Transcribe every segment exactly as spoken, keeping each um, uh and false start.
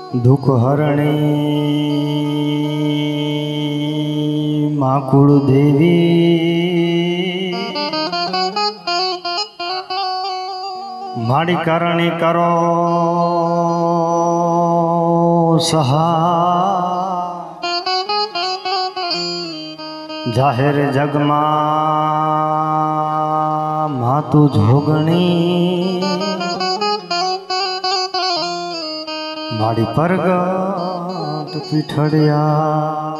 દુઃખ હરણી મા કુળ દેવી માડી કરણી કરો સહા જાહેર જગમાં માતું જોગણી માડી પરગટ પીઠડિયા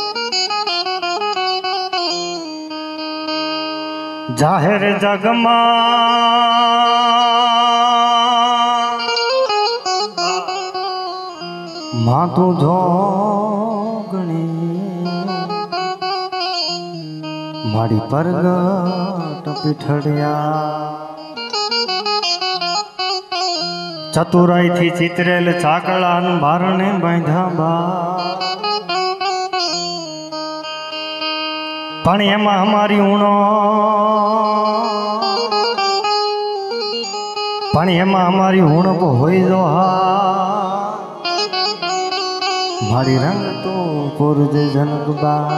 જાહેર જગમાં માતું જોગણી માડી પરગટ પીઠડિયા ચતુરાઈ થી ચિતરેલ ચાકળાન બારણે બાંધ્યા બા પણ એમાં અમારી ઊણો પણ એમાં અમારી ઊણપ હોય જો હા મારી રંગ તો પૂરજે જનકબા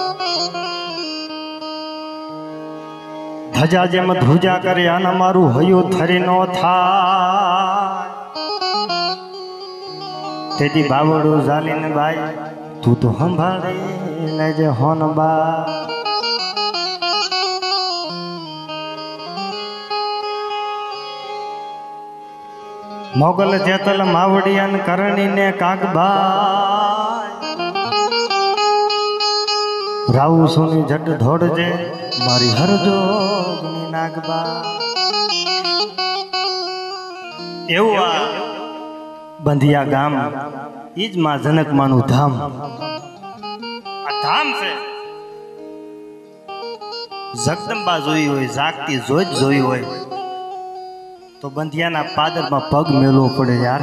ધજા જેમ ધ્રુજા કરે આના મારું હયું થરી નો થાય તેથી બાવડું ઝાલીને ભાઈ તું તો સંભાળી લેજે હોન બા મોગલ જેતલ માવડિયાન કરણીને કાગભાઈ રાઉ સોની જટ ધોડજે મારી હરજોગની નાગબા એવું આ બંધિયા ગામ ઈજ માં જનકમાનું ધામ આ ધામ છે જગદંબા જોઈ હોય જાગતી જોઈ જ જોઈ હોય તો બંધિયાના પાદરમાં પગ મેલવો પડે યાર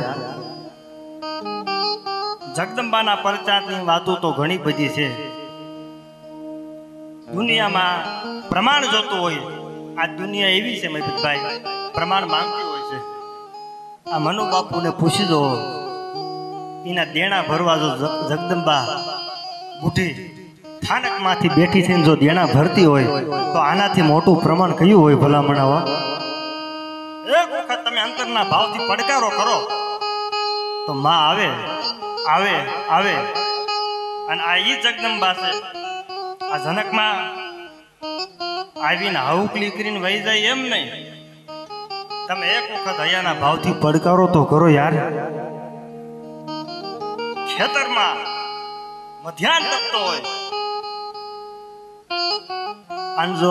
જગદંબાના પરચારની વાતો તો ઘણી બધી છે દુનિયામાં પ્રમાણ જોતું હોય આ દુનિયા એવી છે મહેશભાઈ પ્રમાણ માંગતી હોય છે આ મનુ બાપુને પૂછી દો એના દેણા ભરવા જો જગદંબા બુઢી સ્થાનકમાંથી બેઠી થઈને જો દેણા ભરતી હોય તો આનાથી મોટું પ્રમાણ કયું હોય ભલામણાવા એક વખત તમે અંતરના ભાવથી પડકારો કરો તો માં આવે આવે આવે અને આ ઈ જગદંબા છે આ જનકમાં આવીને હાઉકલી કરીને વહી જાય એમ નહીં તમે એક વખત હૈયાના ભાવથી પડકારો તો કરો યાર ખેતરમાં મધ્યાહન તપતો હોય આંજો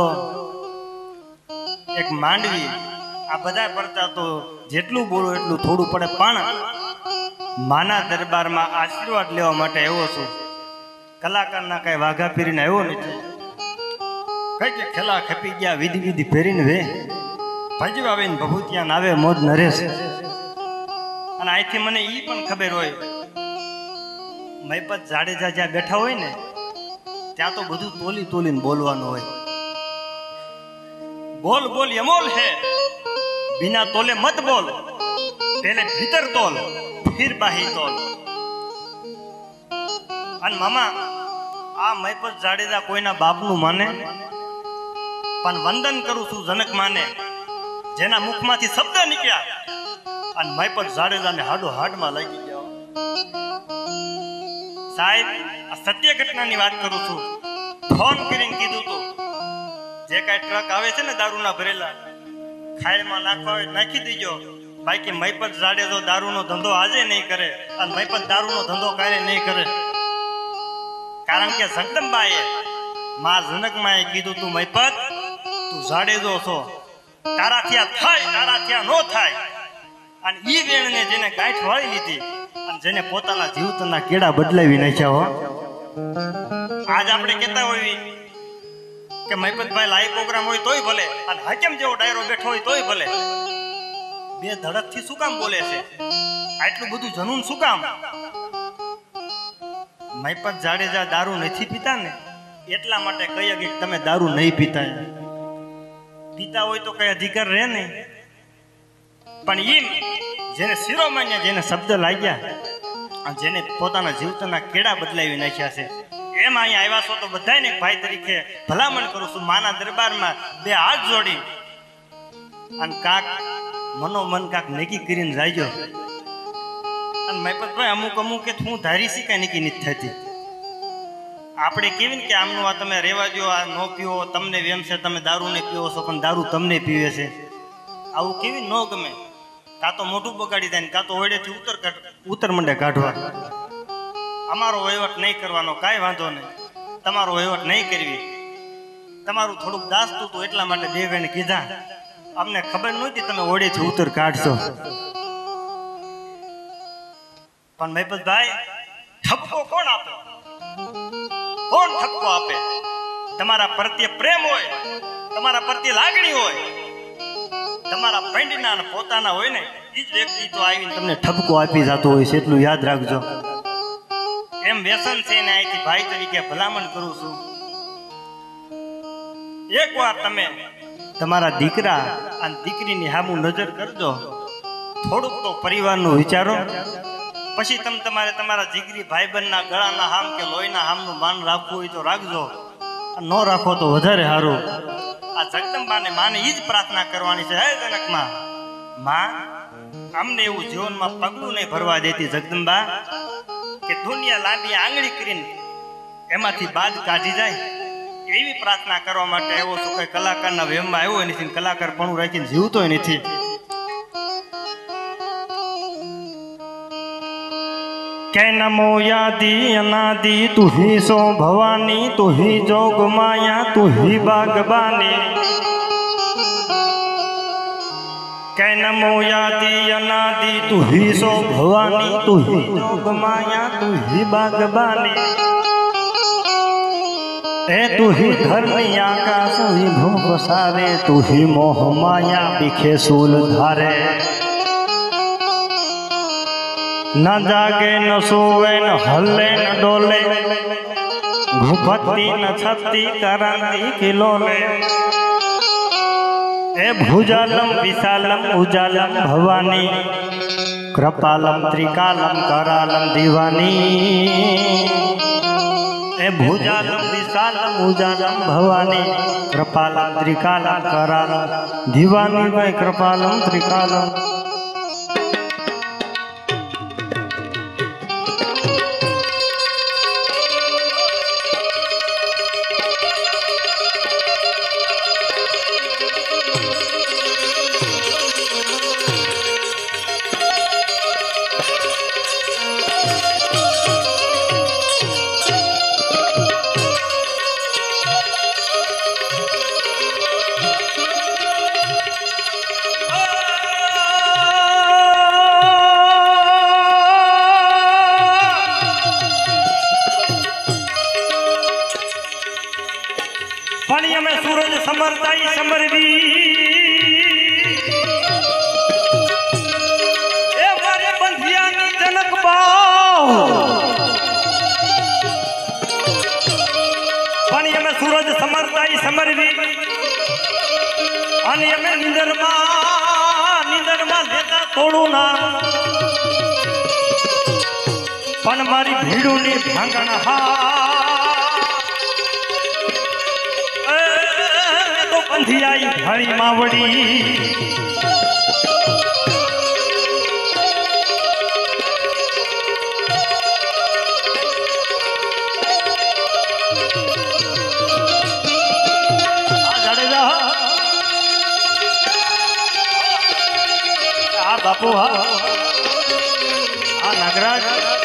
એક માંડવી આ બધા પડતા તો જેટલું બોલો એટલું થોડું પડે પણ માના દરબારમાં આશીર્વાદ લેવા માટે આવ્યો છું કલાકારના કઈ વાઘા પહેરીને આવ્યો નથી કઈ કે ખેલા ખપી ગયા વિધિ વિધિ પહેરીને વે ભજવા આવીને ભભૂતિયા નાવે મોજ નરેશ અને અહીંથી મને ઈ પણ ખબર હોય મહેપત જાડેજા જ્યાં બેઠા હોય ને ત્યાં તો બધું તોલી તોલીને બોલવાનું હોય બોલ બોલ યમોલ હે बिना तोले मत बोल पहले भीतर तोल फिर बाही तोल अन मामा आ महेपत जाडेजा कोईना बापनु माने पण वंदन करूं छुं जनक माने जेना मुखमांथी शब्द निकळ्या अन महेपत जाडेजाने हाडो हाडमां लागी गयो साहेब आ सत्य घटनानी वात करूं छुं फोन करीने कीधुं तो जे काई ट्रक आवे छे ने दारूना भरेला खायમાં નાખવા હોય નાખી દીજો બાકી મહેપત જાડેજો દારૂનો ધંધો આજે નહીં કરે અને મહેપત દારૂનો ધંધો ક્યારે નહીં કરે કારણ કે જગદંબાએ માં જનકમાએ કીધું તું મહેપત તું જાડેજો છો તારાથી આ થાય તારાથી આ નો થાય અને ઈ વેણને જેને ગાંઠ વાળી લીધી અને જેને પોતાના જીવતના કેડા બદલાવી નાખ્યા હો આજ આપણે કહેતા હોઈએ કે મહેપતભાઈ લાઈવ પ્રોગ્રામ હોય તોય ભલે અને હાકેમ જેવો ડાયરો બેઠો હોય તોય ભલે બે ધડક થી શું કામ બોલે છે આટલું બધું જનૂન શું કામ મહેપત જાડેજા દારૂ નથી પીતા ને એટલા માટે કહીએ કે તમે દારૂ નહીં પીતા પીતા હોય તો કઈ અધિકાર રહે નહીં પણ એમ જેને શિરોમાન્ય જેને શબ્દ લાગ્યા અને જેને પોતાના જીવતના કેડા બદલાવી નાખ્યા છે એમ અહીંયા આવ્યા છો તો બધાને ભાઈ તરીકે ભલામણ કરું છું માના દરબારમાં બે હાથ જોડી અને કાક મનોમન કાક નક્કી કરીને જાયજો. અને મહેપતભાઈ અમુક અમુક કે હું ધારી શી કાંઈ નક્કી નથી થતી. આપણે કેવી ને કે આમનું આ તમે રેવા દો, આ ન પીવો, તમને વેમ છે તમે દારૂ ને પીવો છો પણ દારૂ તમને પીવે છે, આવું કેવી ન ગમે. કાં તો મોઢું બગાડી જાય ને કાં તો ઓળેથી ઉતર ઉતર મંડે કાઢવા. અમારો વહીવટ નહીં કરવાનો, કાંઈ વાંધો નહીં, તમારો વહીવટ નહીં કરવી. તમારું થોડુંક દાસતું હતું એટલા માટે દેવેને કીધા. અમને ખબર નહોતી તમે ઓળેથી ઉતર કાઢશો. પણ મહેપતભાઈ ઠપકો કોણ આપે? કોણ ઠપકો આપે? તમારા પ્રત્યે પ્રેમ હોય, તમારા પ્રત્યે લાગણી હોય, તમારા પંડના અને પોતાના હોય ને એ જ વ્યક્તિ તો આવીને તમને ઠપકો આપી જતો હોય છે, એટલું યાદ રાખજો. એમ વ્યસન છે ને અહીંથી ભાઈ તરીકે ભલામણ કરું છું. એકવાર તમે તમારા દીકરા અને દીકરીની સામું નજર કરજો, થોડુંક તો પરિવારનું વિચારો. પછી તમે તમારે તમારા જીગરી ભાઈબંધના ગળાના હામ કે લોહીના હામનું માન રાખવું હોય તો રાખજો, ન રાખો તો વધારે સારું. આ જગદંબાને માને એ જ પ્રાર્થના કરવાની છે. હે જનકમાં માં, અમને એવું જીવનમાં પગલું નહીં ભરવા દેતી જગદંબા કે દુનિયા લાંબી આંગળી કરીને એમાંથી બાદ કાઢી જાય. એવી પ્રાર્થના કરવા માટે આવ્યો છું. કઈ કલાકારના વેમમાં આવ્યો નથી, કલાકાર પણ રાખીને જીવતોય નથી. કે નમો યાદી અનાદિ તું હી સો ભવાની, તું હી જોગ માયા, તું હી બાગબાની. કે નમો યાદી અનાદિ તું હી સો ભવાની, તું હી જોગ માયા, તું હી બાગબાની. એ તું હી ધરણી આકાશ વિભો પસારે, તું હી મોહ માયા પીખે સૂલ ધારે. ન જાગે ન સોવે ન હલે ન ડોલે, ઘુપતિ ન છતી કરાંતી કિલોલે. એ ભુજાલમ વિશાલમ ઉજાલમ ભવાની, કૃપાલમ ત્રિકાલમ કરાલમ દીવાની. એ ભુજાલમ વિશાલમ ઉજાલમ ભવાની, કૃપાલમ ત્રિકાલમ કરાલમ દીવાની. ભાઈ કૃપાલમ ત્રિકાલમ. પાણી અમે સૂરજ સમરતાઈ સમરવી, એ મારે બંધિયાની જનક બાવ. પાણી અમે સૂરજ સમરતાઈ સમરવી, અને અમે નિંદરમાં નિંદરમાં લેતા થોડું ના. પણ મારી ભીડુની ભાંગણ હા બંધિયાઈ ભાળી માવડી. આ જાડેજા, આ બાપુ, હા આ નાગરાજ,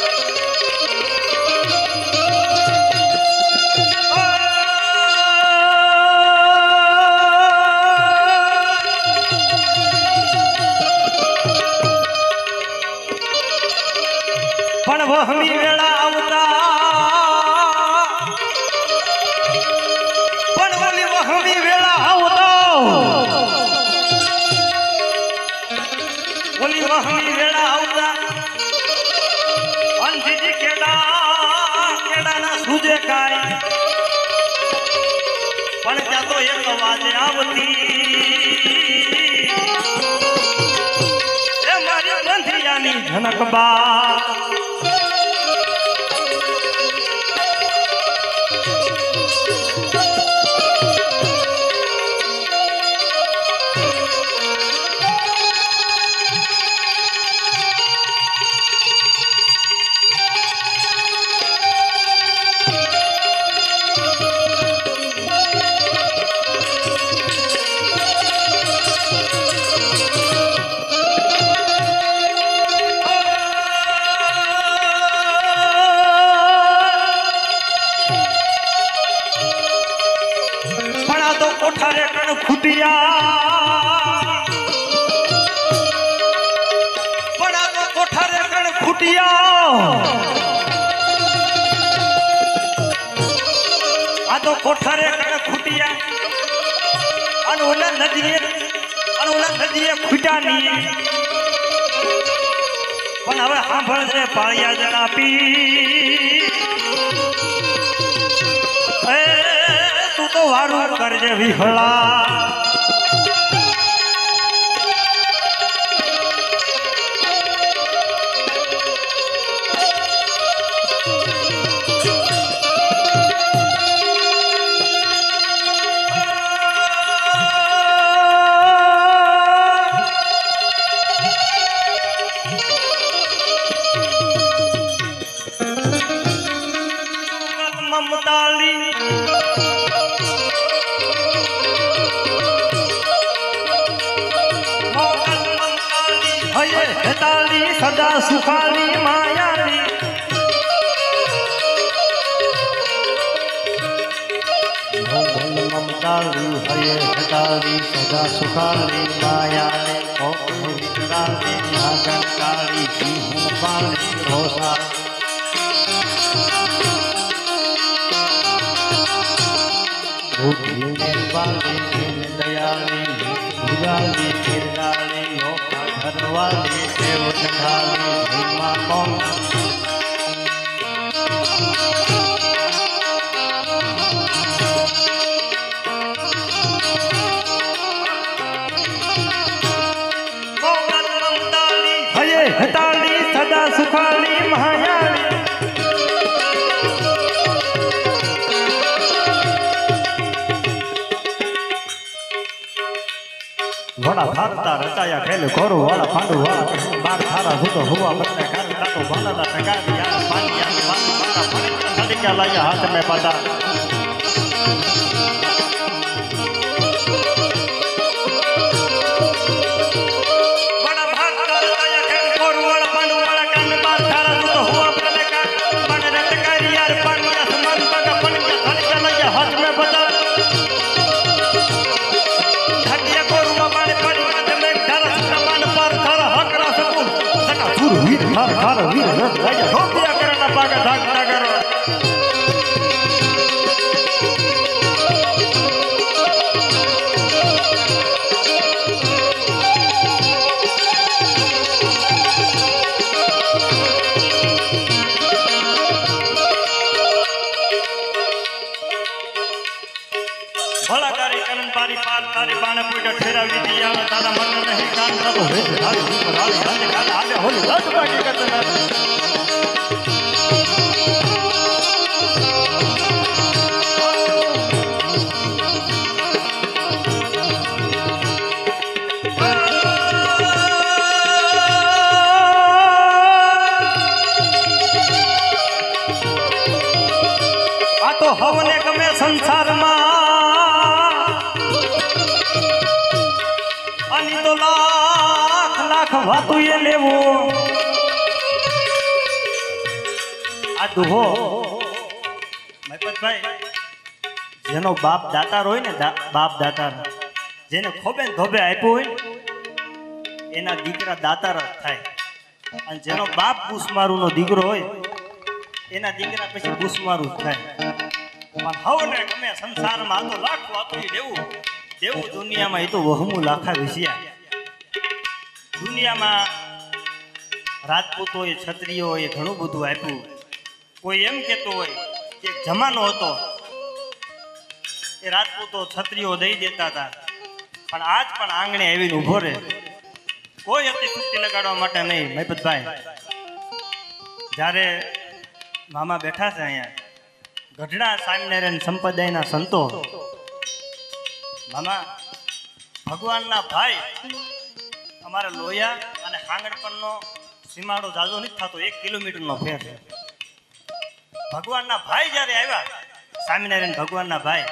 પણ વહમી વેળા આવતા, પણ ઓલી વહમી વેળા આવતા, ઓલી વહમી વેળા આવતા. અંજીજી કેડા કેડાના સુજે કાય, પણ ત્યાં તો એક વાજે આવતી. એ મારી બંધિયાની જનક બા. ખૂટિયા પણ આ તો કોઠારે કણ ખૂટિયા આ તો કોઠારે કણ ખૂટિયા અને ઓલા નદીએ અને ઓલા નદીએ ખૂટ્યા નહીં પણ હવે સાંભળજે પાળિયા જણાપી એ તું તો વારું કરજે વિહળા સદા સુખાલી માયાલી મમતાલી હયે હતાલી સદા સુખાલી માયાલી ઓલી વિકરાલી નાગનકાળી સિંહ પાણી રોસા ભૂખી નિર્વાલી દયાલી ભુજાલી કિરદાલી લોકા ઘરવાલી દેવ જંગાલી ભીમા કોમ હયે હતાલી સદા સુખાલી મહાયાલી ઘોડા ફારતા રચાયા ખેલ ઘોરું વાળા પાંડુ વાળા બાર થારા સુતો હુવા બને ઘર કાટો બનાતા ટકાવી યાર પાણી યાર પાણી પાતા પાણી નદી ક્યાં લાયા હાથ મે પાતા ઘોડા ફારતા રચાયા ખેલ ઘોરું વાળા પાંડુ વાળા કાન બાર થારા સુતો હુવા બને ઘર બને ટકાવી યાર પાણી આસમાન પગા પાણી નદી ક્યાં લાયા હાથ મે પાતા વીર થાર થાર વીર રથ રાજા રોપિયા કરના પાગા ધાકતા કરો ભલાકારી કરન પારી પાર તારી બાણે પૂટા ઠેરાવી દીયા તારા મન નહીં કાન તો હે તારી ઉપર આલે આલે કાલે આલે હોલી રાત બાકી કરતા આ તો હવને ગમે સંસારમાં અની તો લાખ લાખ વાતું એ લેવો આ દુહો મહેપતભાઈ જેનો બાપ દાતાર હોય ને બાપ દાતાર જેને ખોબે ધોબે આપ્યો હોય એના દીકરા દાતાર જ થાય અને જેનો બાપ બુસમારુનો દીકરો હોય એના દીકરા પછી બુસમારું જ થાય પણ હવને ગમે સંસારમાં તો લાખ વાતું લેવું દેવું દુનિયામાં એ તો વહમું લાખા વિષયા દુનિયામાં રાજપૂતોએ ક્ષત્રિયોએ ઘણું બધું આપ્યું કોઈ એમ કહેતો હોય કે એક જમાનો હતો એ રાજપૂતો ક્ષત્રિયો દઈ દેતા હતા પણ આજ પણ આંગણે આવીને ઊભો રહે કોઈ હતી કુસ્તી લગાડવા માટે નહીં મહેપતભાઈ જ્યારે મામા બેઠા છે અહીંયા ગઢડા સ્વામિનારાયણ સંપ્રદાયના સંતો મામા ભગવાનના ભાઈ અમારા લોયા અને હાંગણપણનો સીમાડો જાજો નથી થતો એક કિલોમીટરનો ફેર છે ભગવાનના ભાઈ જ્યારે આવ્યા સ્વામિનારાયણ ભગવાનના ભાઈ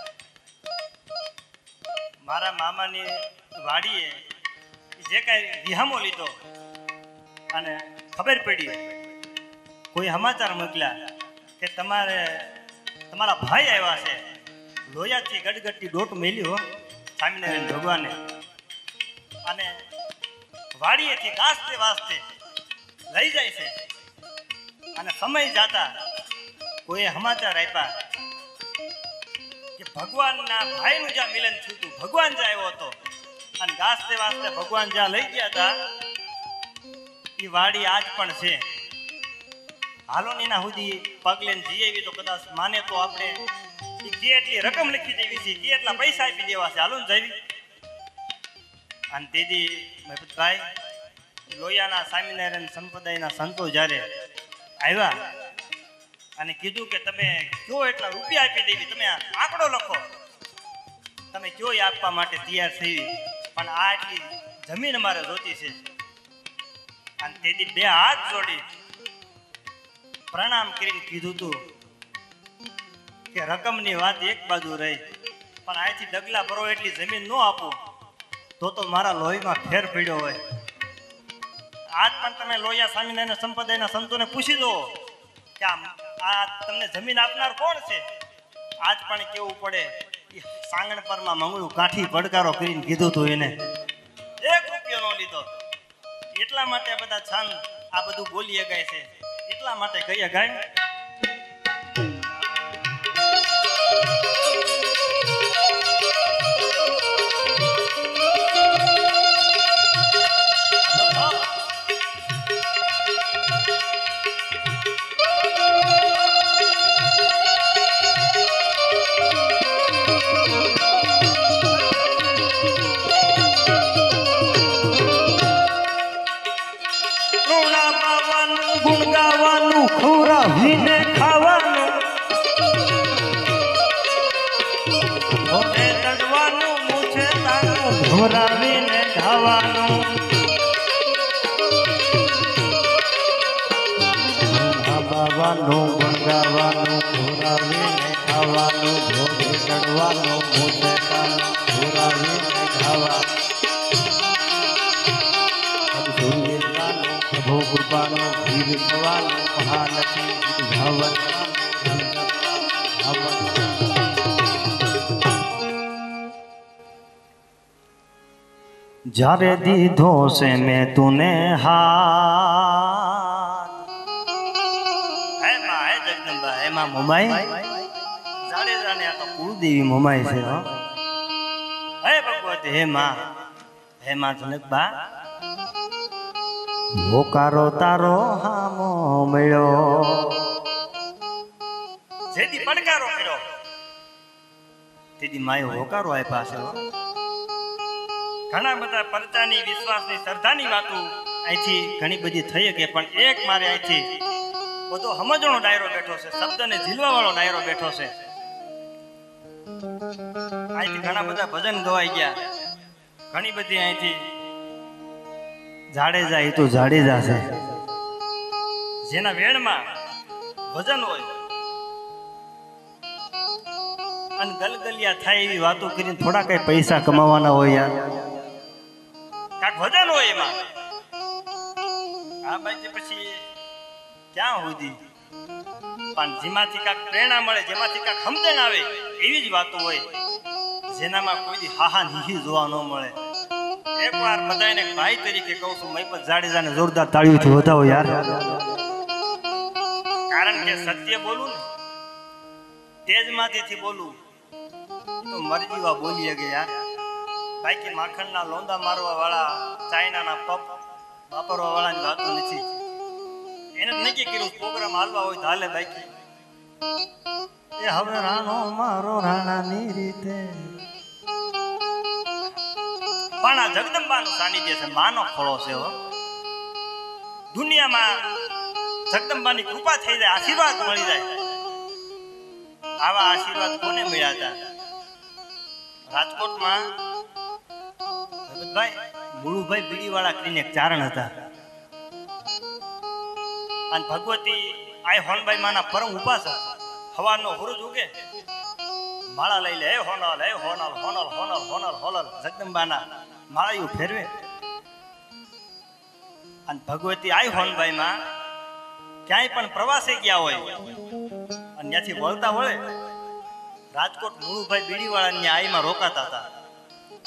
મારા મામાની વાડીએ જે કાંઈ વિહામો લીધો અને ખબર પડી કોઈ સમાચાર મોકલ્યા કે તમારે તમારા ભાઈ આવ્યા છે લોયાથી ગડગડતી દોટ મેલ્યો સ્વામિનારાયણ ભગવાને અને વાડીએથી ગાસ્તે વાસ્તે લઈ જાય છે અને સમય જાતા કોઈ સમાચાર આપ્યા કે ભગવાનના ભાઈનું જ્યાં મિલન થયું હતું, ભગવાન જ્યાં આવ્યો હતો અને ગાસ્તે વાસ્તે ભગવાન જ્યાં લઈ ગયા હતા એ વાડી આજ પણ છે. હાલો નીના સુધી પગલે જઈ આવી તો કદાચ માને તો આપણે કે એટલી રકમ લખી દેવી છે, કે એટલા પૈસા આપી દેવા છે, હાલો ને જઈ. અને તેથી મહેબતભાઈ લોહિયાના સ્વામિનારાયણ સંપ્રદાયના સંતો જ્યારે આવ્યા અને કીધું કે તમે કયો એટલા રૂપિયા આપી દેવી, તમે આંકડો લખો, તમે કયો આપવા માટે તૈયાર થઈ, પણ આ એટલી જમીન અમારે જોતી છે. અને તેથી બે હાથ જોડી પ્રણામ કરીને કીધું તું કે રકમની વાત એક બાજુ રહી, પણ અહીંથી ડગલા ભરો એટલી જમીન ન આપું તો તો મારા લોહીમાં ફેર પડ્યો હોય. આજ પણ તમે લોહિયા સ્વામિનારાયણ સંપ્રદાયના સંતોને પૂછી દો કે આ તમને જમીન આપનાર કોણ છે. આજ પણ કેવું પડે સાંગણ પરમાં મંગળું કાઠી પડકારો કરીને કીધું તું એને એક રૂપિયો ન લીધો. એટલા માટે બધા છાન આ બધું બોલી ગાય છે, એટલા માટે કહીએ ગાય. ખોરાવીને ખાવાનું ચડવાનું મૂછે તાનું ખોરાવીને ખાવાનું બાવાનું ગંગાવાનું ખોરાવીને ખાવાનું ભોગે ચડવાનું મૂછે તાનું ખોરાવીને ખાવાનું પ્રભુ કૃપાનો ભીર થવાનો મહાલક્ષ્મી ભવન જ્યારે દીધો છે મેં તુને હાથ. હે માં હે જગદંબા હે માં મોમાઈ જાડેજાને આ તો કુળદેવી મોમાઈ છે. હો હે ભગવતી હે માં હે માં જનકબા હોકારો તારો હામો મળ્યો. જેથી પડકારો કર્યો તેથી માએ હોકારો આપ્યા છે. ઘણા બધા પરચાની વિશ્વાસની શ્રદ્ધાની વાતો અહીંથી ઘણી બધી થઈ શકે, પણ એક મારે અહીંથી બધો સમજણો ડાયરો બેઠો છે, શબ્દને ઝીલવા વાળો ડાયરો બેઠો છે. અહીંથી ઘણા બધા ભજન ગવાઈ ગયા, ઘણી બધી અહીંથી જાડેજા એ તો જાડેજા છે. જેના વેણમાં વજન હોય અને ગલગલિયા થાય એવી વાતો કરીને થોડા કઈ પૈસા કમાવાના હોય યાર, કાંક વજન હોય એમાં. આ બાકી પછી ક્યાં સુધી પણ જેમાંથી કાંક પ્રેરણા મળે, જેમાંથી કાંક સમજણ આવે એવી જ વાતો હોય, જેનામાં કોઈ હાહા નીહી જોવા ન મળે. એક વાર બધાને ભાઈ તરીકે કહું છું, મહિપત જાડેજાને જોરદાર તાળીઓથી વધાવો યાર. કારણ કે સત્ય બોલું ને તેજમાંથી બોલું તો મરજીવા બોલી શકે યાર. બાકી માખણના લોંદા મારવા વાળા, ચાઇનાના પપ વાપરવા વાળાની વાતો નથી. એને નક્કી કર્યું પ્રોગ્રામ હાલવા હોય તો હાલે. બાકી એ હવે રાણો મારો રાણાની રીતે પણ આ જગદંબાનું સાનિધ્ય છે, માનો ખોળો છે. દુનિયામાં જગદંબાની કૃપા થઈ જાય, આશીર્વાદ મળી જાય. આવા આશીર્વાદ કોને મળ્યા હતા? રાજકોટમાં ભાઈ મુળુભાઈ બીડીવાળા કરીને એક ચારણ હતા અને ભગવતી આ હોનબાઈ માના પરમ ઉપાસક. હવાનો હુરુજ ઉગે માળા લઈ લે, હે હોનલ હે હોનલ હોનલ હોનલ હોનલ હોનલ જગદંબાના માળાયું ફેરવે. અને ભગવતી આઈ હોનબાઈ માં ક્યાંય પણ પ્રવાસે ગયા હોય અને ત્યાંથી વળતા વળે રાજકોટ મુળુભાઈ બીડીવાળાની આઈમાં રોકાતા હતા.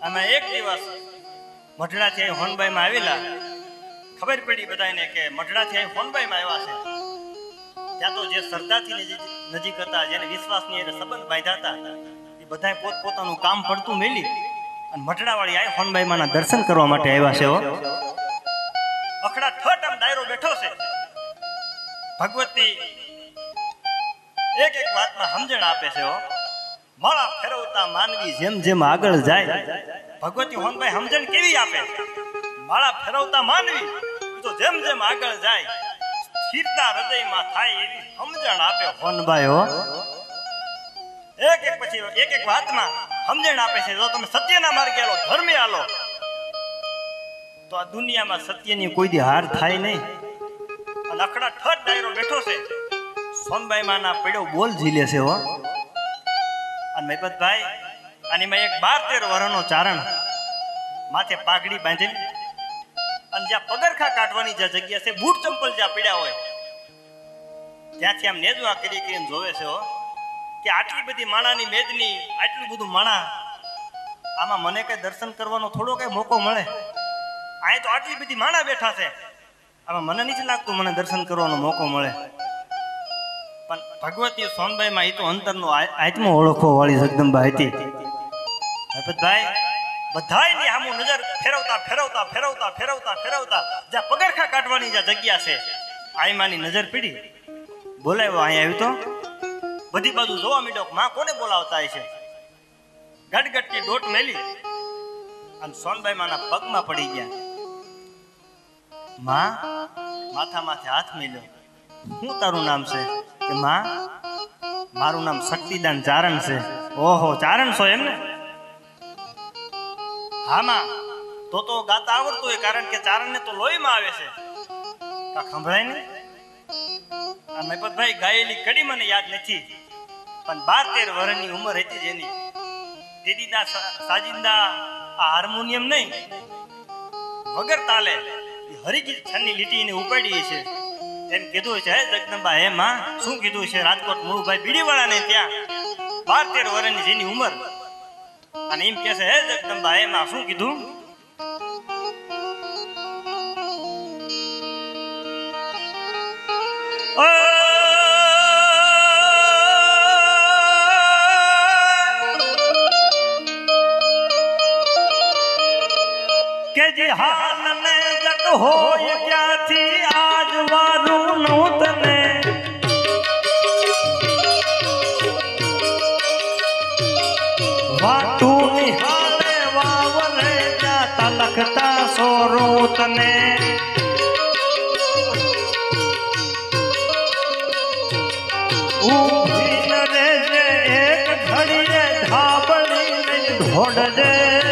અમે એક દિવસ મઢડાથી અહીં હોનબાઈમાં આવેલા. ખબર પડી બધાને કે મઢડાથી અહીં હોનબાઈમાં આવ્યા છે. ત્યાં તો જે શ્રદ્ધાથી નજીક હતા, જેને વિશ્વાસની એટલે સંબંધ બાંધ્યા હતા, એ બધાએ પોતપોતાનું કામ પડતું મેલી અને મઢડાવાળી અહીં હોનબાઈમાંના દર્શન કરવા માટે આવ્યા છે. હો અખડા ઠટ આમ ડાયરો બેઠો છે. ભગવતી એક એક વાતમાં સમજણ આપે છે. હો માળા ફેરવતા માનવી જેમ જેમ આગળ જાય, ભગવતી હોનભાઈ સમજણ કેવી આપે? માળા ફેરવતા માનવી તો જેમ જેમ આગળ જાય સ્થિરતા હૃદયમાં થાય એવી સમજણ આપે હોનભાઈ. હો એક એક પછી એક એક વાતમાં સમજણ આપે છે. જો તમે સત્યના માર્ગે આલો, ધર્મે આલો, તો આ દુનિયામાં સત્યની કોઈ દી હાર થાય નહીં. અને અખડા ઠટ ડાયરો બેઠો છે. સોનબાઈ માના પડ્યો બોલ ઝીલે છે. હો અને મહેપતભાઈ આનીમાં એક બાર તેર વર્ષનો ચારણ, માથે પાઘડી બાંધેલી, અને જ્યાં પગરખા કાઢવાની જ્યાં જગ્યા છે, બૂટ ચંપલ જ્યાં પીડ્યા હોય, ત્યાંથી આમ નેજવા કરી કરીને જોવે છે. હો કે આટલી બધી માણાની મેદની, આટલું બધું માણા, આમાં મને કઈ દર્શન કરવાનો થોડો કઈ મોકો મળે? અહીં તો આટલી બધી માણા બેઠા છે, આમાં મને નથી લાગતું મને દર્શન કરવાનો મોકો મળે. પણ ભગવતી સોનબાઈમાં એ તો અંતરનો આત્મો ઓળખો વાળી જગદંબા હતી. ભગતભાઈ બધાયની સામું નજર ફેરવતા ફેરવતા ફેરવતા ફેરવતા ફેરવતા જ્યાં પગરખા કાઢવાની જ્યાં જગ્યા છે, આઈમાની નજર પીડી. બોલાવ્યો અહીંયા આવ્યું તો બધી બાજુ જોવા માંડ્યો, માં કોને બોલાવતા છે? ગટગટકી ડોટ મેલી અને સોનબાઈ માના પગમાં પડી ગયા. માં માથા માથે હાથ મેલ્યો. શું તારું નામ છે? કે માં મારું નામ શક્તિદાન ચારણ છે. ઓહો, ચારણ છો એમ ને? હા માં, તો તો ગાતા આવડતું હોય, કારણ કે ચારણ ને તો લોહીમાં આવે છે. કા સંભળાય ને? આ મહેપતભાઈ ગાયેલી કડી મને યાદ નથી, પણ બાર તેર વર્ષની ઉંમર હતી જેની, તેદીના સાજિંદા આ હાર્મોનિયમ નહીં, વગર તાલે હરિગીત છન્ની લીટીને ઉપાડી છે. એમ કીધું છે, હે જગદંબા, હે માં, શું કીધું છે? રાજકોટ મુળુભાઈ બીડીવાળા ને ત્યાં બાર તેર વર્ષની જેની ઉંમર, અને એમ કે છે, હે જગદંબા, હે માં, શું કીધું? કે જી હાલ ને જગ હોય ક્યાંથી આજ વારું નૂતને, વાતું નિહાળે વાવરે જાતા લખતા સોરોતને. ઊભી ન રેજે એક ઘડીએ ધાબળી લઈ ઢોળજે,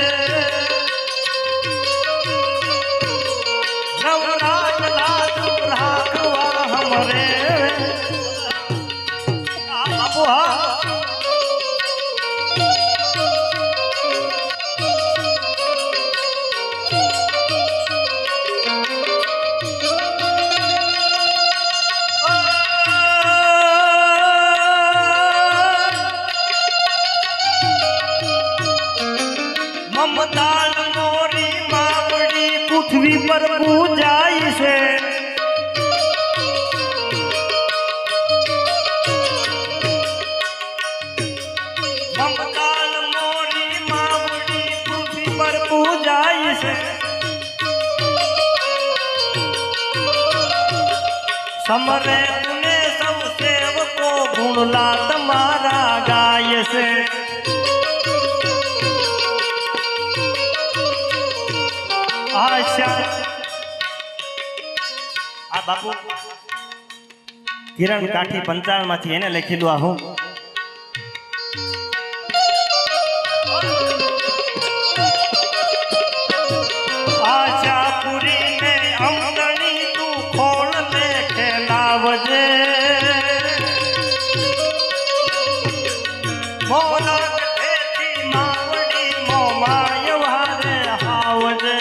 નવરાજ લાજુ રાખવા હમરે. બાપુ હા મમતાલ મોરી માવડી પૃથ્વી પર પૂજાય છે. મમતાલ મોરી માવડી પૃથ્વી પર પૂજાય છે. સમરે તુને સૌ સેવકો ગુણલા તમારા ગાય છે. આશા આ બાપુ કિરણ કાઠી પંચાળ માંથી એને લખેલું. આ હું આશા પૂરી ને અમદણી તું ખોળ લેખે લાવજે, મોલા કઠેથી માવડી મોમાય વારે હાવજે.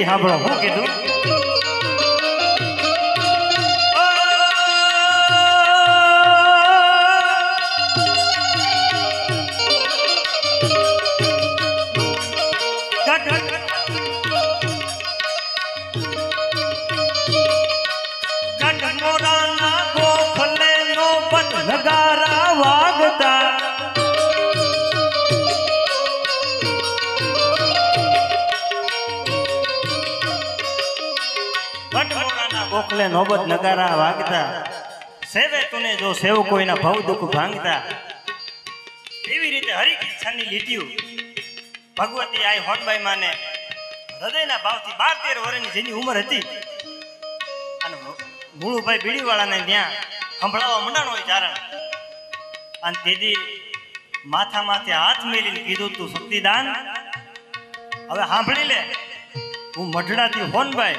સાંભળો હું કીધું નગારા વાગતા ગોખલે નોબત નગારા વાગતા સેવે તુને જો સેવ કોઈના ભવ દુઃખ ભાંગતા એવી રીતે હરિ કૃષ્ણની લીટીઓ ભગવતી આઈ હોનબાઈ માને હૃદયના ભાવથી બાર તેર વર્ષની જેની ઉંમર હતી અને મૂળુભાઈ બીડીવાળાને ત્યાં સંભળાવવા મંડાણો હોય ચારણ અને તેથી માથા માથે હાથ મેલીને કીધું તું શક્તિદાન હવે સાંભળી લે હું મઢડાથી હોનબાઈ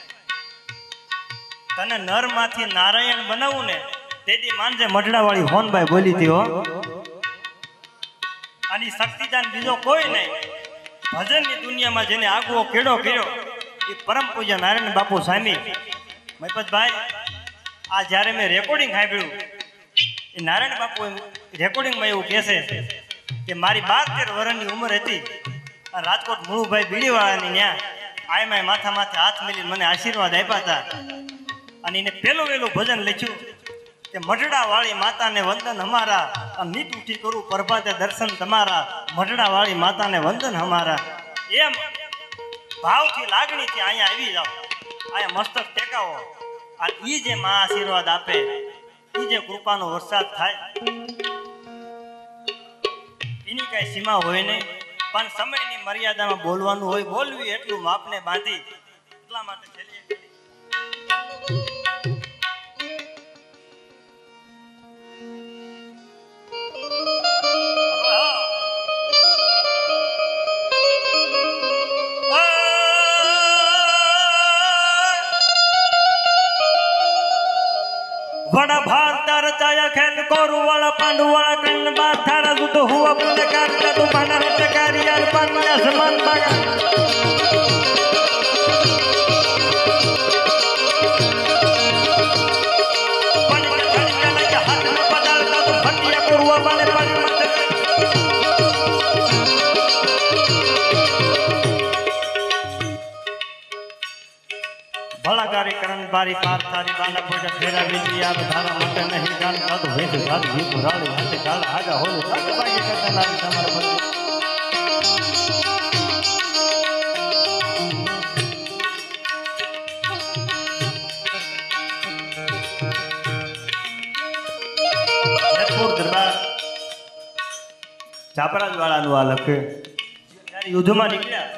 તને નર માંથી નારાયણ બનાવું ને તેથી માનજે મઢડા વાળી હોનબાઈ બોલી હતી હો આની શક્તિદાન બીજો કોઈ નહીં ભજનની દુનિયામાં જેને આગવો કેડો કર્યો એ પરમ પૂજ્ય નારાયણ બાપુ સ્વામી મહિપતભાઈ આ જ્યારે મેં રેકોર્ડિંગ સાંભળ્યું એ નારાયણ બાપુ રેકોર્ડિંગમાં એવું કહેશે કે મારી બાર તેર વર્ષની ઉંમર હતી અને રાજકોટ મુળુભાઈ બીડીવાળાની ત્યાં આયમાય માથા માથે હાથ મેલીને મને આશીર્વાદ આપ્યા હતા અને એને પેલું વેલું ભજન લખ્યું કે મઢડા વાળી માતાને વંદન હમારા નીત ઉઠી કરું પ્રભાતે દર્શન તમારા મઢડા વાળી માતાને વંદન હમારા એમ ભાવથી લાગણીથી અહીંયા આવી જાઓ અહીંયા મસ્તક ટેકાવો અને એ જે મા આશીર્વાદ આપે એ જે કૃપાનો વરસાદ થાય એની કઈ સીમા હોય નહીં પણ સમયની મર્યાદામાં બોલવાનું હોય બોલવી એટલું માપને બાંધી એટલા માટે છેલ્લે વડા ભારત રચાયા ખેલ કોરુ વાળા પાંડુ વાળા કણ બાદ થારા સુત હુઆ પુને કારતા તું પાના રટ કારિયાર પાના સમાન બાગા પાણી છડી લાગે હાથ મે પડાલતા તું ફટિયા કોરવા બાને પાણી મત ભલાકારી કરણ બારી પાર તારી બાના પોડા ફેરા વિજી આ ધારા માટે નહીં ગાન કાદ વેદ ગાદ વી પુરાળી હાથે કાળ આગા હોલું તક બાકી કરતા નારી તમારા પર જયપુર દરબાર ચાપરાજ વાળાનું આ લખે ત્યારે યુદ્ધમાં નીકળ્યા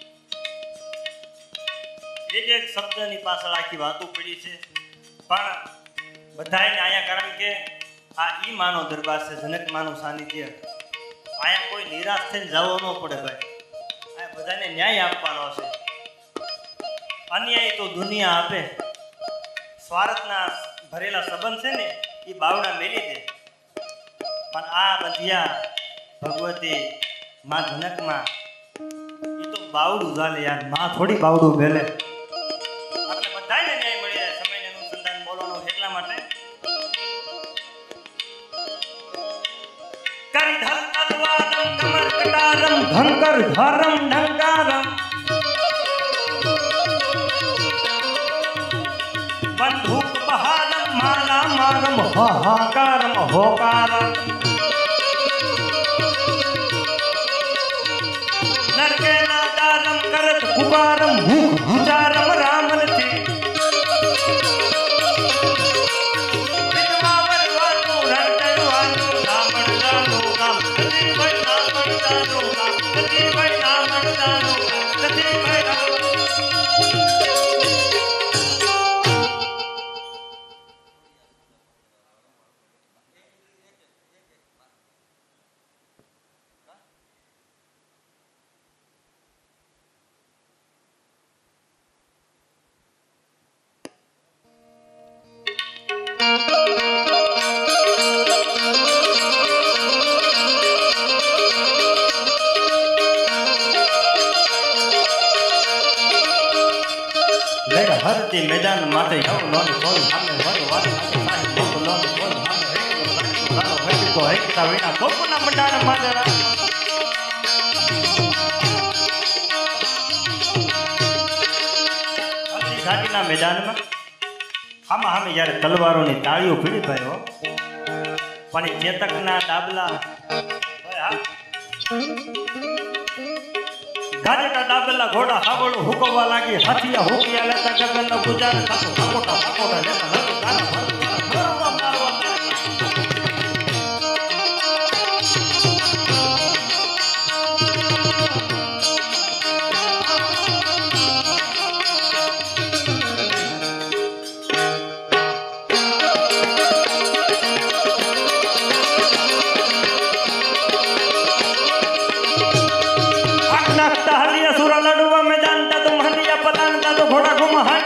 એક એક શબ્દની પાછળ આખી વાતો પડી છે પણ બધાને અહીંયા કારણ કે આ ઈ માનો દરબાર છે જનક માનું સાનિધ્ય અહીંયા કોઈ નિરાશ થઈને જવો ન પડે ભાઈ અહીંયા બધાને ન્યાય આપવાનો છે અન્યાય તો દુનિયા આપે સ્વાર્થના ભરેલા સંબંધ છે ને એ બાવડા મેલી દે પણ આ બંધિયા ભગવતી માં જનકમાં એ તો બાવડું ચાલે યાર માં થોડી બાવડું મેલે ધનકર ધરમ ઢંકારમ બંદૂક બહારમ મારા મારમ હાહાકારમ હોકારમ નરકે નાદારમ કરત કુબારમ ભૂખ ભુજારમ રામન થી વિધવાવર વાતું રટવાનું રામણ જાનું રામ ભાઈ રામણ જાનું રામ ભાઈ રામણ જાનું ભાઈ રામ સતી મેદાન માથે યવ લોન કોઈ સામે વર વાર સાહી લોક લોન કોઈ સામે લાલો ભઈ કો એકતા વિના તોપના મંડાણ માદરા અલી ઘાટીના મેદાનમાં આમાં આમે જ્યારે તલવારોની તાળીઓ ભીડી ભર્યો પણ ચેતકના ડાબલા ગાજેટા ડાબલા ઘોડા હાવળું હુકવવા લાગી હાથિયા હુકિયા લેતા ગગનનો ગુજાર થતો સકોટા સકોટા લેતા લગી ગાના ભરવા મારવા लड़ुआ में जानता तुम हंडिया पलानता तो घोड़ा घुम हट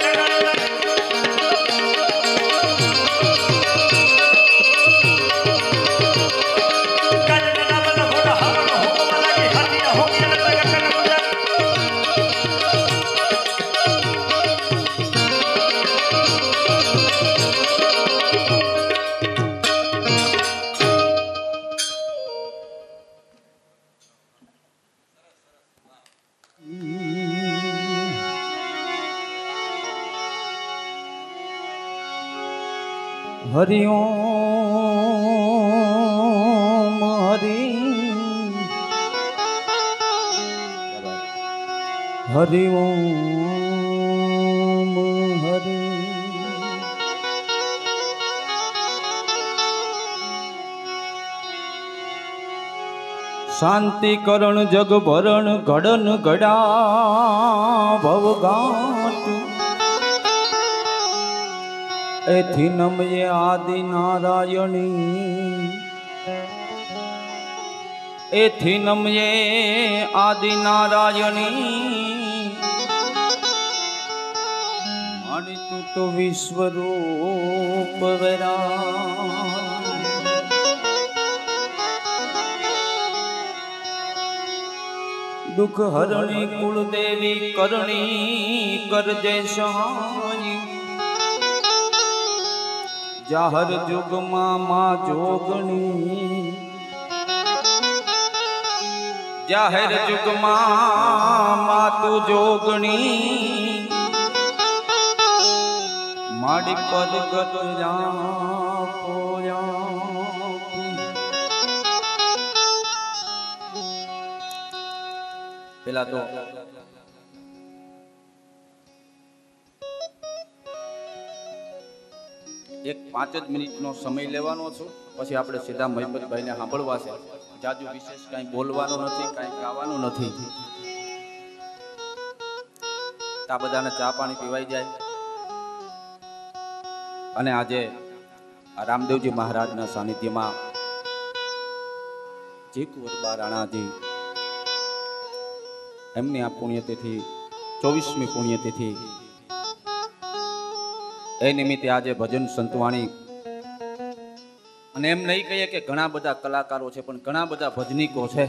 हरि ओम हरि हरि ओम हरि शांति करण जग भरण घड़न घड़ा भवघाट एथी नमये आदि नारायणी एथी नमये आदि नारायणी मारी तू तो विश्वरूप विराट दुख हरणी कुलदेवी करणी कर जय सहाय जाहर जुग मामा जोगणी जाहर जुग मामा तू जोगणी माड़ी पद गत पोया पेला तो एक पांच ज मिनिटनो समय लेवानो छो पछी आपणे सीधा મહિપતભાઈને સાંભળવા છે જાજુ વિશેષ કાંઈ બોલવાનું નથી કાંઈ ગાવાનું નથી તા બધાને ચા પાણી પીવાઈ જાય અને આજે આ રામદેવજી મહારાજના સાનિધ્યમાં જે કુંવરબા રાણાજી એમની આ પુણ્યતિથિ ચોવીસમી પુણ્યતિથિ એ નિમિત્તે આજે ભજન સંતવાણી અને એમ નહીં કહીએ કે ઘણા બધા કલાકારો છે પણ ઘણા બધા ભજનીકો છે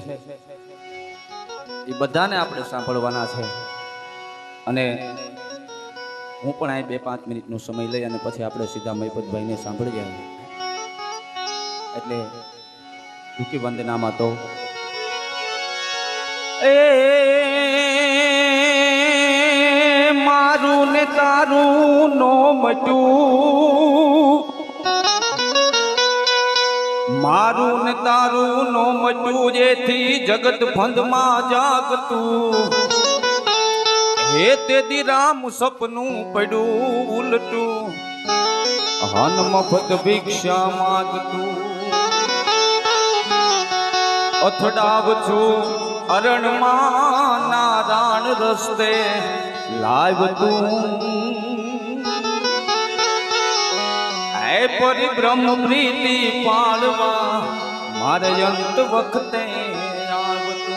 એ બધાને આપણે સાંભળવાના છે અને હું પણ અહીં બે પાંચ મિનિટનો સમય લઈ અને પછી આપણે સીધા મહિપતભાઈને સાંભળીએ એટલે ટૂંકી વંદનામાં તો એ મારું ને તારું નો મટું મારું ને તારું નો મટું જેથી જગત ફંદમાં જાગતું હે તેથી રામ સપનું પડ્યું ઉલટું હન મફત ભિક્ષા માગતું અથડાવ છું અરણમાં નારાયણ રસ્તે લાવતું હે પરિબ્રહ્મ પ્રીતિ પાળવા મારે અંત વખતે આવતું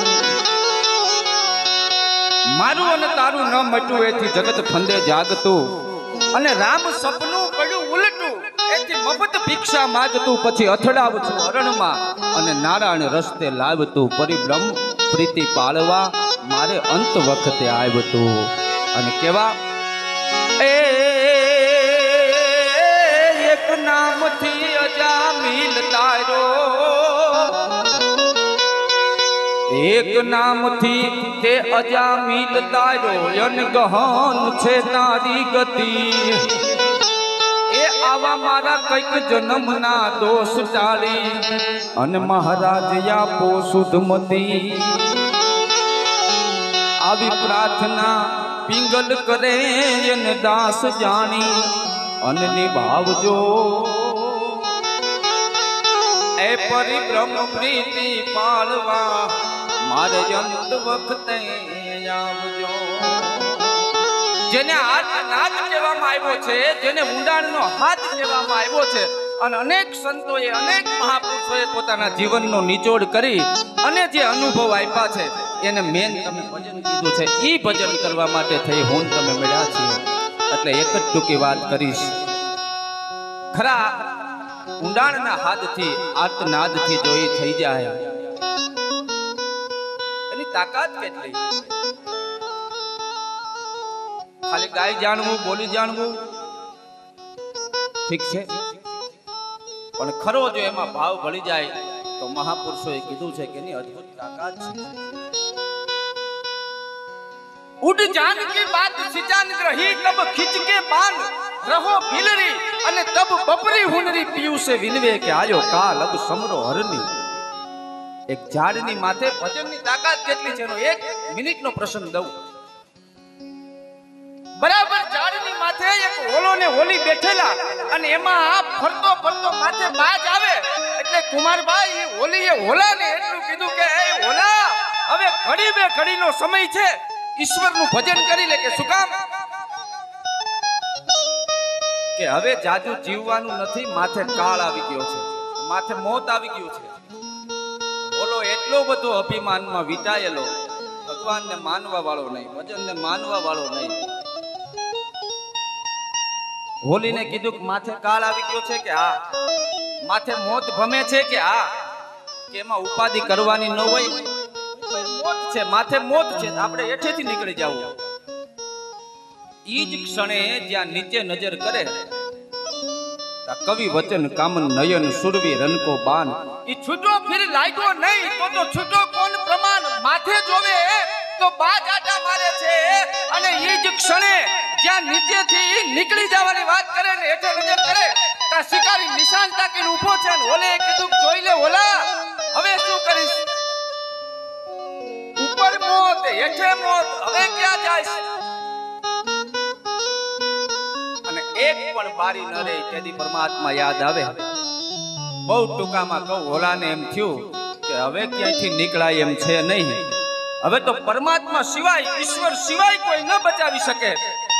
મારું અને તારું ન મટ્યું એથી જગત ફંદે જાગતું અને રામ સપનું પડ્યું ઉલટું એથી મફત ભિક્ષા માગતું પછી અથડાવું છું અરણમાં અને નારાયણ રસ્તે લાવતું પરિબ્રહ્મ પ્રીતિ પાળવા મારે અંત વખતે આવતું અને કેવા એ એક નામથી અજામિલ તારો, એક નામથી તે અજામિલ તારો અનગહન છે તારી ગતિ. એ આવા મારા કઈક જન્મના દોષ ટાળી અને મહારાજ આપો સુધમતી. આવી પ્રાર્થના પિંગલ કરે એને દાસ જાણી અને નિભાવજો. એ પરિભ્રમ પ્રીતિ પાળવા મારે અંત વખતે આવજો. જેને હાથ નાદ કહેવામાં આવ્યો છે, જેને ઊંડાણનો હાથ કહેવામાં આવ્યો છે, અને અનેક સંતોએ અનેક મહાપુરુષોએ પોતાના જીવનનો નિચોડ કરી અને જે અનુભવ આપ્યા છે એને મેન તમે ભજન કીધું છે. એ ભજન કરવા માટે થઈ હું તમે મળ્યા છીએ. એટલે એક જ ટૂંકી વાત કરીશ. ખરા ઊંડાણના હાથથી આર્તનાદથી જો એ થઈ જાય એની તાકાત કેટલી. ખાલી ગાય જાણવું, બોલી જાણવું ઠીક છે, પણ ખરો જો એમાં ભાવ ભળી જાય તો મહાપુરુષોએ કીધું છે કે એની અદ્ભુત તાકાત છે. ઉડ જાન की बात सिजान रही तब खिंच के बान रहो भिलरी અને તબ બપરી હુનરી પીયુ સે વિનવે કે આયો કાલ અબ સમરો હરની. એક ઝાડની માથે ભજનની તાકાત કેટલી છે એનો એક મિનિટનો પ્રસંગ દઉં. બરાબર ઝાડની માથે એક હોલો ને હોલી બેઠેલા અને એમાં ફરતો ફરતો માથે બાજ આવે એટલે કુમારભાઈ એ હોલી એ હોલાને એટલું કીધું કે એ હોલા હવે ઘડી બે ઘડીનો સમય છે, ઈશ્વરનું ભજન કરી લે. કે શું કામ? કે હવે જાજુ જીવવાનું નથી, માથે કાળ આવી ગયો છે, માથે મોત આવી ગયું છે. બોલો એટલો બધો અભિમાનમાં વિટાયેલો, ભગવાનને માનવા વાળો નહીં, ભજનને માનવા વાળો નહીં. હોલીને કીધું કે માથે કાળ આવી ગયો છે કે હા, માથે મોત ભમે છે કે હા, કે એમાં ઉપાધિ કરવાની ન હોય, મોત છે, માથે મોત છે, આપણે હેઠેથી નીકળી જવું. ઈ જ ક્ષણે જ્યાં નીચે નજર કરે કવિ વચન કામન નયન સુરવી રનકો બાન. ઈ છૂટો ફિર લાગ્યો નહીં તો તો છૂટો કોણ પ્રમાણ. માથે જોવે તો બાજ આટા મારે છે અને ઈ જ ક્ષણે જ્યાં નીચેથી નીકળી જવાની વાત કરે ને હેઠે નજર કરે તા શિકારી નિશાન તાકીને ઊભો છે ને ઓલે કીધું જોઈ લે ઓલા હવે શું કરીશ? ઉપર મોત હેઠે મોત, હવે ક્યાં જાય? અને એક પણ બારી ન રહે તેથી પરમાત્મા યાદ આવે. બહુ ટૂંકામાં કહું, હોલાને એમ થયું કે હવે ક્યાંયથી નીકળાય એમ છે નહીં, હવે તો પરમાત્મા સિવાય, ઈશ્વર સિવાય કોઈ ન બચાવી શકે.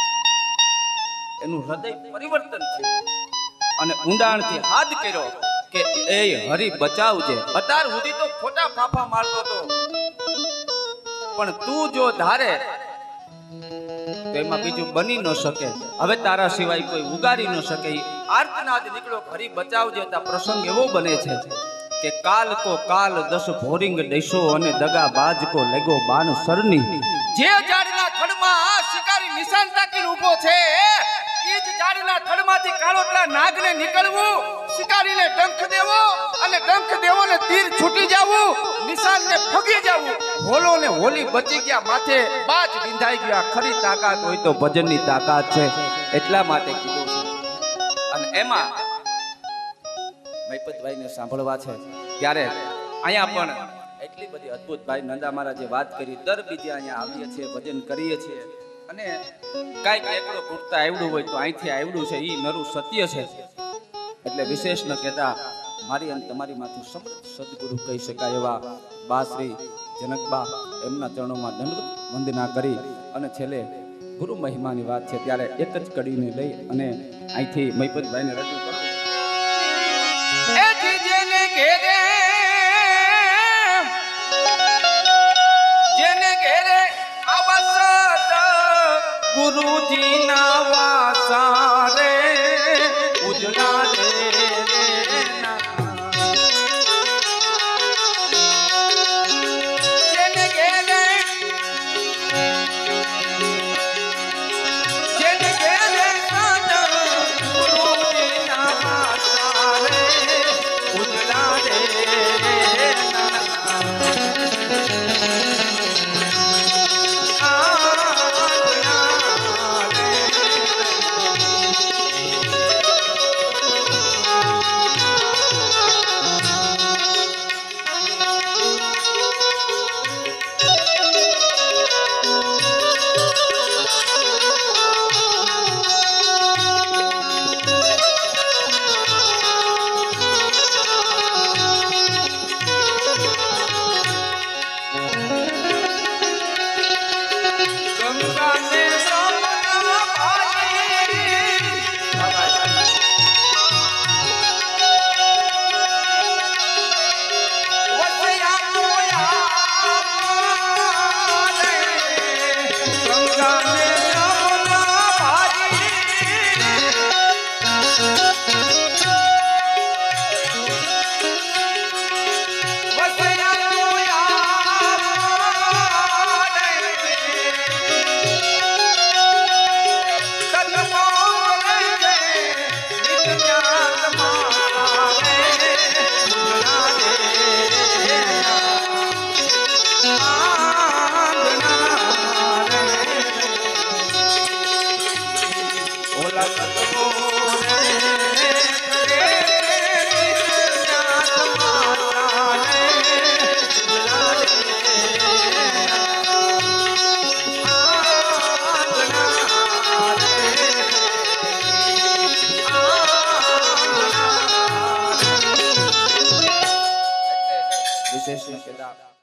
એનું હૃદય પરિવર્તન છે અને ઊંડાણથી હાથ કર્યો કે એ હરી બચાવજે. અત્યાર સુધી તો ખોટા ફાફા મારતો હતો, પણ તું જો ધારે તો એમાં બીજું બની ન શકે. હવે તારા સિવાય કોઈ ઉગારી ન શકે. આર્તનાદ નીકળો હરી બચાવજે. તા પ્રસંગ એવો બને છે કે કાલ કો કાલ દસ ભોરિંગ દેશો અને દગા બાજ કો લેગો બાન સરની. જે ઝાડના થડમાં શિકારી નિશાન તાકીને ઊભો છે ઈ જ ઝાડના થડમાંથી કાળોટલા નાગને નીકળવું, શિકારીને ડંખ દેવો અને ડંખ દેવો ને તીર છૂટી જાવું, નિશાનને ફગી જાવું. હોલો ને હોલી બચી ગયા, માથે બાજ વિંધાઈ ગયા. ખરી તાકાત હોય તો ભજનની તાકાત છે, એટલા માટે કીધું છે. અને એમાં મૈપતભાઈને સાંભળવા છે ત્યારે અહીંયા પણ એટલી બધી અદ્ભુત ભાઈ નંદા મહારાજે વાત કરી. દર બીજે અહીંયા આવીએ છીએ, ભજન કરીએ છીએ અને કાંઈક એકડો પૂરતા આવડું હોય તો અહીંથી આવડું છે એ નરું સત્ય છે. એટલે વિશેષ ન કહેતા મારી અને તમારી માંથી સમૃદ્ધ સદગુરુ કહી શકાય એવા બા શ્રી જનકબા એમના ચરણોમાં દંડવત વંદના કરી અને છેલ્લે ગુરુ મહિમાની વાત છે ત્યારે એક જ કડીને લઈ અને અહીંથી મૈપતભાઈને રજૂ કરું. જેને ઘેરે જેને ઘેરે આવસત ગુરુજી ના વાસા રે ઉજળા રે જેને ઘેરે જેને ઘેરે કદાચ